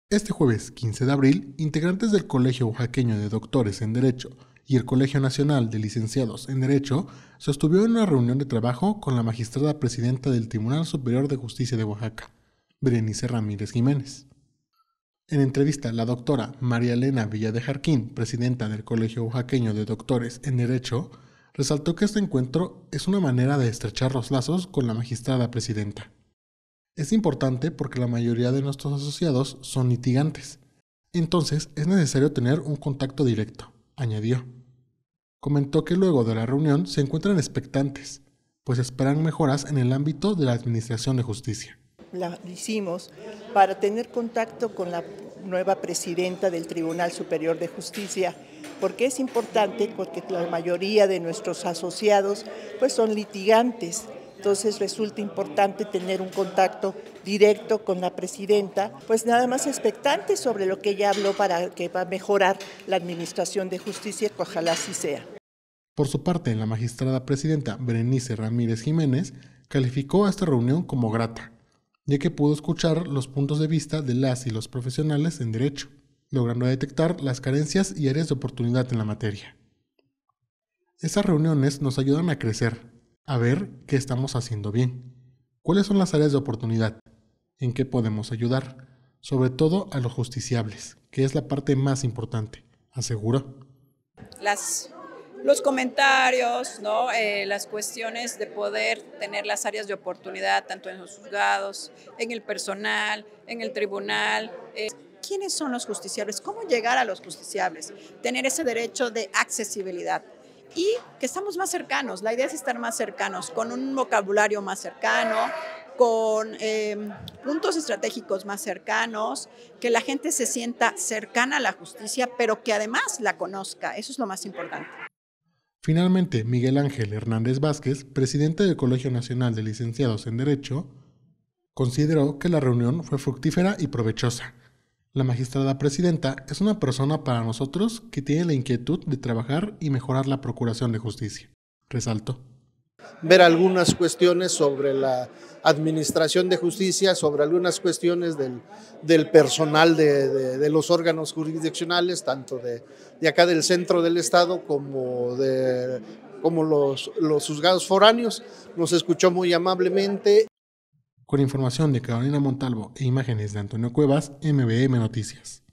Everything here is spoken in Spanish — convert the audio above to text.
Este jueves 15 de abril, integrantes del Colegio Oaxaqueño de Doctores en Derecho y el Colegio Nacional de Licenciados en Derecho sostuvieron una reunión de trabajo con la magistrada presidenta del Tribunal Superior de Justicia de Oaxaca, Berenice Ramírez Jiménez. En entrevista, la doctora María Elena Villa de Jarquín, presidenta del Colegio Oaxaqueño de Doctores en Derecho, resaltó que este encuentro es una manera de estrechar los lazos con la magistrada presidenta. Es importante porque la mayoría de nuestros asociados son litigantes. Entonces es necesario tener un contacto directo, añadió. Comentó que luego de la reunión se encuentran expectantes, pues esperan mejoras en el ámbito de la administración de justicia. La hicimos para tener contacto con la nueva presidenta del Tribunal Superior de Justicia, porque es importante, porque la mayoría de nuestros asociados pues son litigantes. Entonces resulta importante tener un contacto directo con la presidenta, pues nada más expectante sobre lo que ella habló para que va a mejorar la administración de justicia, que ojalá así sea. Por su parte, la magistrada presidenta Berenice Ramírez Jiménez calificó a esta reunión como grata, ya que pudo escuchar los puntos de vista de las y los profesionales en derecho, logrando detectar las carencias y áreas de oportunidad en la materia. Esas reuniones nos ayudan a crecer, a ver qué estamos haciendo bien, cuáles son las áreas de oportunidad, en qué podemos ayudar, sobre todo a los justiciables, que es la parte más importante, aseguró. Los comentarios, ¿no? Las cuestiones de poder tener las áreas de oportunidad, tanto en los juzgados, en el personal, en el tribunal. ¿Quiénes son los justiciables? ¿Cómo llegar a los justiciables? Tener ese derecho de accesibilidad y que estamos más cercanos. La idea es estar más cercanos, con un vocabulario más cercano, con puntos estratégicos más cercanos, que la gente se sienta cercana a la justicia, pero que además la conozca. Eso es lo más importante. Finalmente, Miguel Ángel Hernández Vázquez, presidente del Colegio Nacional de Licenciados en Derecho, consideró que la reunión fue fructífera y provechosa. La magistrada presidenta es una persona para nosotros que tiene la inquietud de trabajar y mejorar la procuración de justicia, resaltó. Ver algunas cuestiones sobre la administración de justicia, sobre algunas cuestiones del personal de los órganos jurisdiccionales, tanto de acá del centro del estado como los juzgados foráneos. Nos escuchó muy amablemente. Con información de Carolina Montalvo e imágenes de Antonio Cuevas, MBM Noticias.